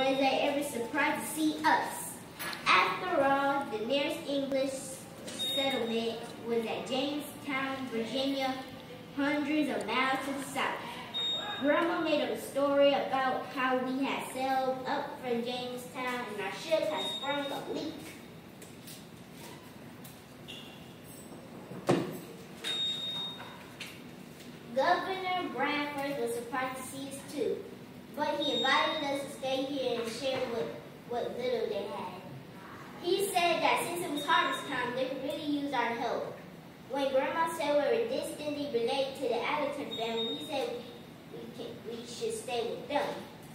Was they ever surprised to see us? After all, the nearest English settlement was at Jamestown, Virginia, hundreds of miles to the south. Grandma made up a story about how we had sailed up from Jamestown and our ship had sprung a leak. Governor Branford was surprised to see us too, but he invited us to stay here and share what little they had. He said that since it was harvest time, they could really use our help. When Grandma said we were distantly related to the Allerton family, he said we should stay with them.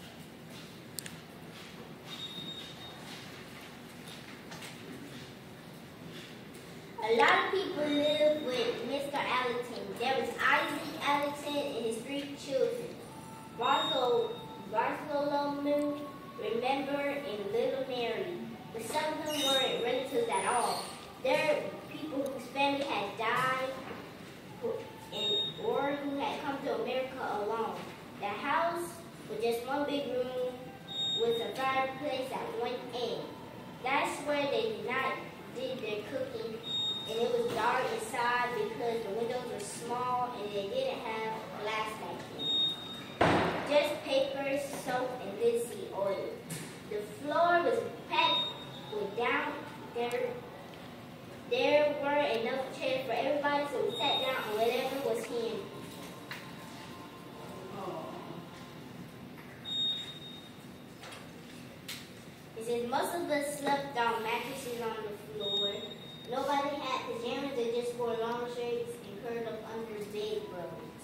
A lot of people live with Mr. Allerton. There was Isaac Allerton and his 3 children, Bartholomew, Remember, and Little Mary. But some of them weren't relatives at all. There were people whose family had died or who had come to America alone. The house was just one big room with a fireplace at one end. That's where they did their cooking, and it was dark inside because the windows were small and they didn't have glass back then. Just paper, soap, and linseed oil. The floor was packed with down dirt. There weren't enough chairs for everybody, so we sat down on whatever was handy. It says most of us slept on mattresses on the floor. Nobody had pajamas, they just wore long shirts and curled up under bed robes.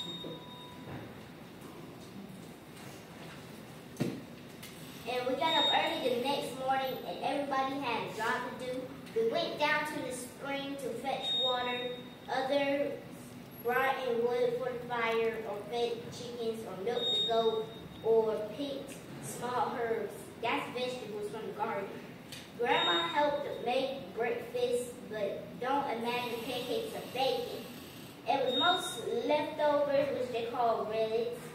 And we got up early the next morning and everybody had a job to do. We went down to the spring to fetch water. Others brought in wood for the fire, or fed chickens, or milked the goat, or picked small herbs. That's vegetables from the garden. Grandma helped make breakfast, but don't imagine pancakes or bacon. It was most leftovers, which they call relics.